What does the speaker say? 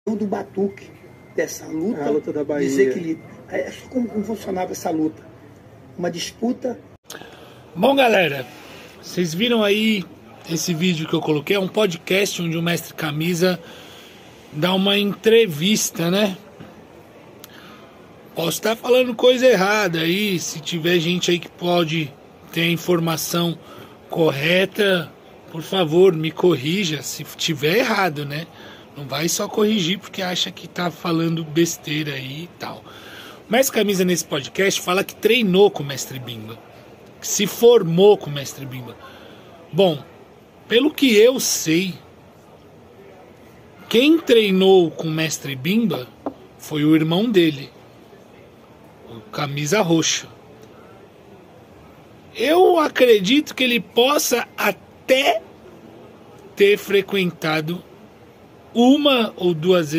do batuque dessa luta, a luta da Bahia. desequilíbrio. É como funcionava essa luta. Uma disputa. Bom, galera, vocês viram aí esse vídeo que eu coloquei? É um podcast onde o Mestre Camisa dá uma entrevista, né? Posso estar falando coisa errada aí. Se tiver gente aí que pode ter a informação correta, por favor, me corrija se tiver errado, né? Não vai só corrigir porque acha que tá falando besteira aí e tal. O Mestre Camisa nesse podcast fala que treinou com o Mestre Bimba, que se formou com o Mestre Bimba. Bom, pelo que eu sei, quem treinou com o Mestre Bimba foi o irmão dele, o Camisa Roxa. Eu acredito que ele possa até ter frequentado uma ou duas vezes